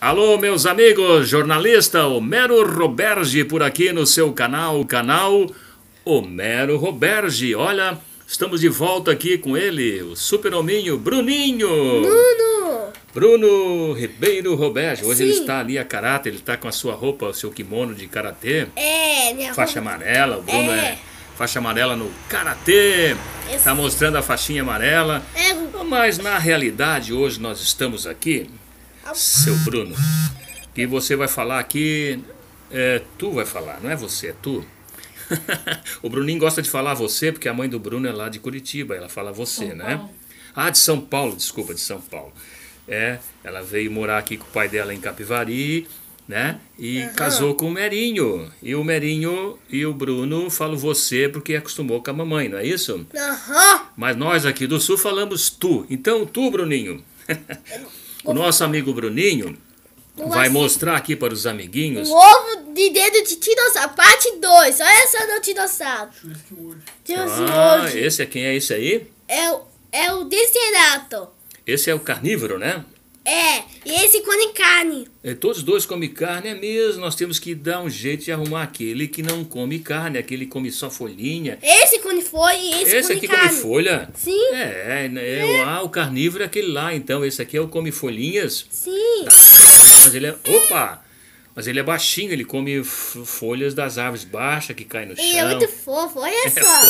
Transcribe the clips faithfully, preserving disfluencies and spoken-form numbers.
Alô, meus amigos, jornalista Homero Roberge por aqui no seu canal, o canal Homero Roberge. Olha, estamos de volta aqui com ele, o super hominho Bruninho. Bruno! Bruno Ribeiro Roberge. Hoje Sim. ele está ali a caráter, ele está com a sua roupa, o seu kimono de karatê. É, minha Faixa roupa. amarela, o Bruno é, É. faixa amarela no karatê. Esse- Está mostrando a faixinha amarela. É, Mas na realidade, hoje nós estamos aqui, seu Bruno, que você vai falar aqui, é, tu vai falar, não é você, é tu. O Bruninho gosta de falar você, porque a mãe do Bruno é lá de Curitiba, ela fala você, São né? Paulo. Ah, de São Paulo, desculpa, de São Paulo. É, ela veio morar aqui com o pai dela em Capivari, né? E casou com o Merinho. E o Merinho e o Bruno falam você porque acostumou com a mamãe, não é isso? aham. Mas nós aqui do Sul falamos tu. Então, tu, Bruninho. O nosso amigo Bruninho vai mostrar aqui para os amiguinhos. Um ovo de dedo de dinossauro, parte dois. Olha só no dinossauro. Deus Ah, hoje. esse é quem é esse aí? É, o- é o Desiderato. Esse é o carnívoro, né? É, e esse come carne. E todos dois comem carne, é mesmo. Nós temos que dar um jeito de arrumar aquele que não come carne, aquele que come só folhinha. Esse come folha e esse, Esse come aqui carne. come folha? Sim. É, é, é, ah, o carnívoro é aquele lá, então. Esse aqui é o come folhinhas. Sim. Mas ele é. Opa! Mas ele é baixinho, ele come f- folhas das árvores baixas que caem no chão. E é muito fofo, olha só.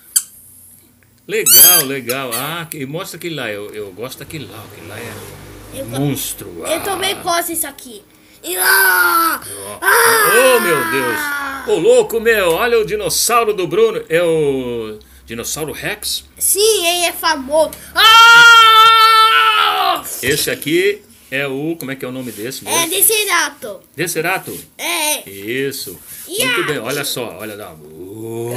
Legal, legal. Ah, que- mostra aquele lá. Eu, eu gosto daquele lá. Aquele lá é Eu, monstro. eu Ah. também gosto disso aqui. E, ah, Oh, meu Deus. Ô, louco, meu. Olha o dinossauro do Bruno. É o dinossauro Rex. sim, ele é famoso. Ah! Esse aqui é o... Como é que é o nome desse É mesmo? Desiderato. Descerato. É. Isso. Yeah. Muito bem. Olha só. Olha lá. Oh.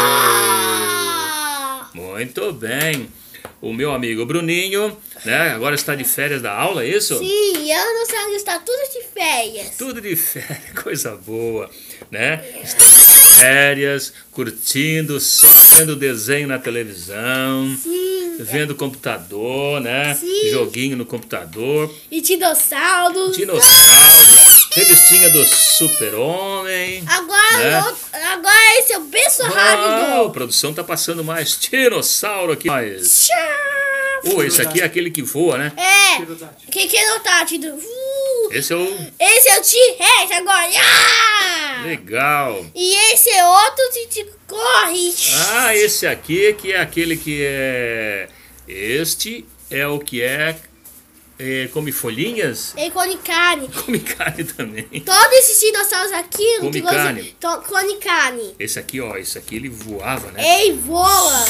Ah! Muito bem. O meu amigo Bruninho, né? Agora está de férias da aula, é isso? Sim, eu não sei, está tudo de férias. Tudo de férias, coisa boa, né? Estão de férias, curtindo, só vendo desenho na televisão, Sim. vendo computador, né? Sim. Joguinho no computador, E dinossauros. dinossauro, revistinha do Super-Homem. Agora, Né? o- agora esse é o berço Uau, a rápido. produção tá passando mais dinossauro aqui. Mais. Tchau. Oh, esse aqui é aquele que voa, né? É. Pterodáctilo. Que que não tá, Tito? Uh, Esse é o... esse é o T-Rex agora. Ah! Legal. E esse é outro que te corre. Ah, esse aqui que é aquele que é... Este é o que é... é come folhinhas? Ele come carne. Come carne também. Todos esses dinossauros aqui Come que gostam- carne. to- come carne. Esse aqui, ó, esse aqui ele voava, né? Ele voa.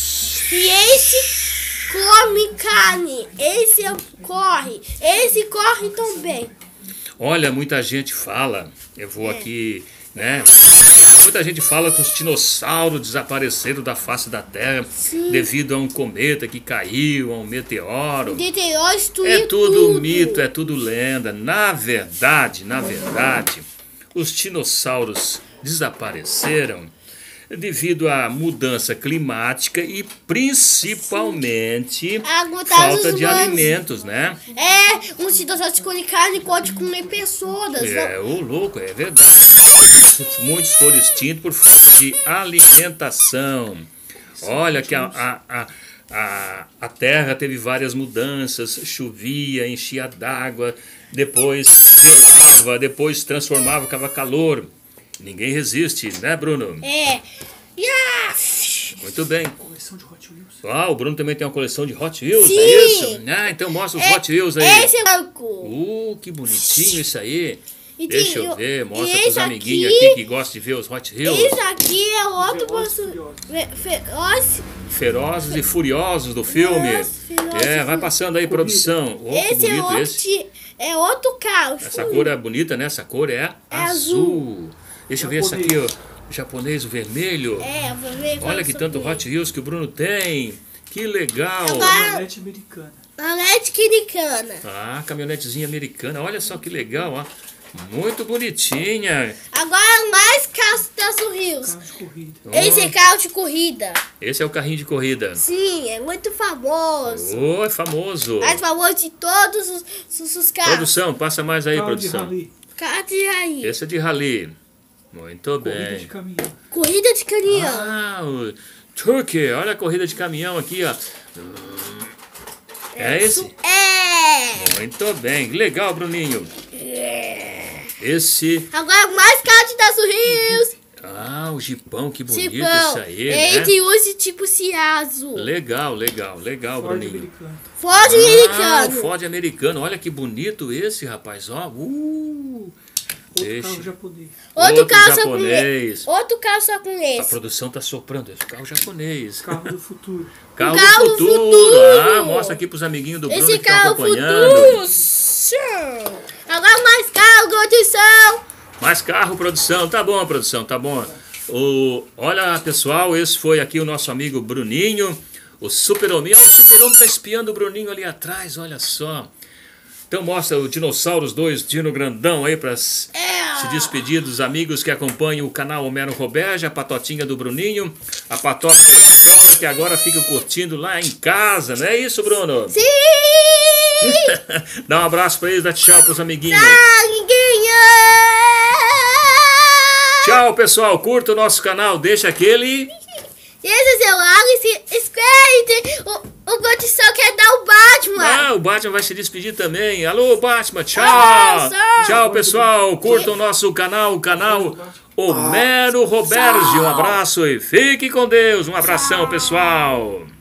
E esse come carne. Esse é- corre. Esse corre também. Olha, muita gente fala, eu vou aqui, né? Muita gente fala que os dinossauros desapareceram da face da Terra Sim. devido a um cometa que caiu, a um meteoro. Deterioro destruiu É tudo tudo. mito, é tudo lenda. Na verdade, na verdade, os dinossauros desapareceram devido à mudança climática e principalmente Aguentar falta os de humanos. alimentos, né? É, um dinossauros come carne pode comer pessoas. É, ô louco, é verdade. Muitos foram extintos por falta de alimentação. Olha que a, a, a, a, a terra teve várias mudanças, chovia, enchia d'água, depois gelava, depois transformava, ficava calor. Ninguém resiste, né, Bruno? É. Yeah. Muito bem. Coleção de Hot Wheels. Ah, o Bruno também tem uma coleção de Hot Wheels, Sim. é isso? Ah, então mostra os É, Hot Wheels aí. Esse é branco. Uh, que bonitinho isso aí. E Deixa tem- eu ver, e mostra esse pros amiguinhos aqui- aqui que gostam de ver os Hot Wheels. Esse aqui é outro Velozes e bolso. Furiosos. Fe- Feroz. Ferozes e Furiosos do filme. Ferozes, Ferozes É, e vai passando aí, produção. Oh, que Esse é bonito outro, esse. ti- é outro carro. Essa cor é bonita, né? Essa cor é, É azul. Deixa eu ver esse Japonês. aqui, ó. O japonês, o vermelho. É, vou ver. Olha que tanto Hot Wheels que o Bruno tem. Que legal. Agora- Caminhonete americana. Caminhonete americana. Ah, caminhonetezinha americana. Olha só que legal, ó. Muito bonitinha. Agora mais carros da Rios. Carro de corrida. Esse é carro de corrida. Esse é o carrinho de corrida. Sim, é muito famoso. Oh, é famoso. Mais famoso de todos os, os, os carros. Produção, passa mais aí, Carro de produção. rally. Carro de rally. Esse é de rally. Muito Corrida de bem. caminhão. Corrida de caminhão. Ah, o Turkey, olha a corrida de caminhão aqui, ó. É esse? É. Muito bem. Legal, Bruninho. É. Esse... Agora mais carro da Rios. Ah, o jipão, que bonito Tipão. isso aí, Ele né? usa tipo Ciazo. Legal, legal, legal, Ford Bruninho. americano. Ford Ah, americano. Ford americano. Olha que bonito esse, rapaz. Ó, uh, Outro Deixa. carro japonês. Outro, Outro carro só com japonês. esse. Outro carro só com a esse. produção tá soprando. Esse carro japonês. Carro do futuro. Carro, carro do futuro. futuro. Ah, mostra aqui pros amiguinhos do Bruno Esse que estão carro acompanhando. futuro. Sim. Agora mais carro, condição. Mais carro, produção. Tá bom, produção, tá bom. O, olha, pessoal, esse foi aqui o nosso amigo Bruninho, o super-homem. Olha, o super-homem tá espiando o Bruninho ali atrás, olha só. Então mostra o dinossauro, os dois dino grandão aí para se É. despedir dos amigos que acompanham o canal Homero Roberge, a patotinha do Bruninho, a patota da escola que agora fica curtindo lá em casa, não é isso, Bruno? Sim. Dá um abraço para eles, dá tchau pros amiguinhos. Amiguinho. Tchau, pessoal, curta o nosso canal, deixa aquele... Esse é seu like e se inscreve. O, o Condição quer dar o Batman. Ah, o Batman vai se despedir também. Alô, Batman, tchau. Abraço. Tchau, pessoal. Curtam o nosso canal, o canal Homero Roberge. Um abraço e fique com Deus. Um abração, pessoal.